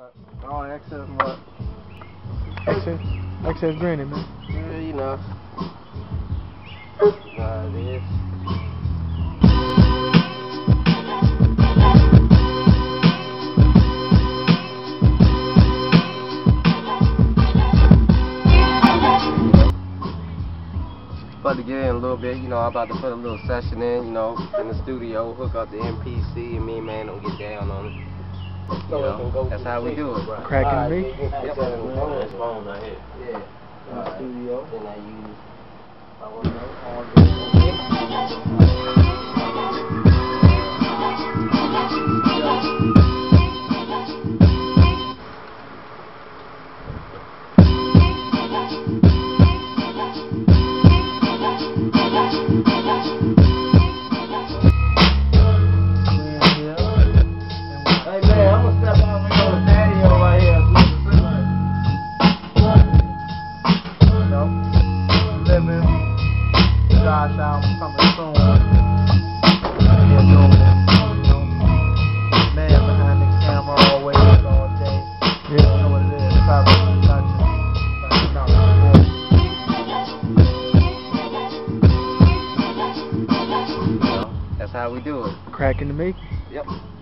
Oh, excess what? Excess granted, man. Yeah, you know. It is. About to get in a little bit, you know, I'm about to put a little session in, you know, in the studio, hook up the MPC, and me and man don't get down on it. You know, that's how we do it. Cracking me? Yep. This phone right here. Yeah. In the studio. Then I use Hey man, I'm gonna step out and go to the patio right here. Living. Josh out coming soon. Man behind the camera always all day. Yeah. You know what it is. That's how we do it. Cracking the me? Yep.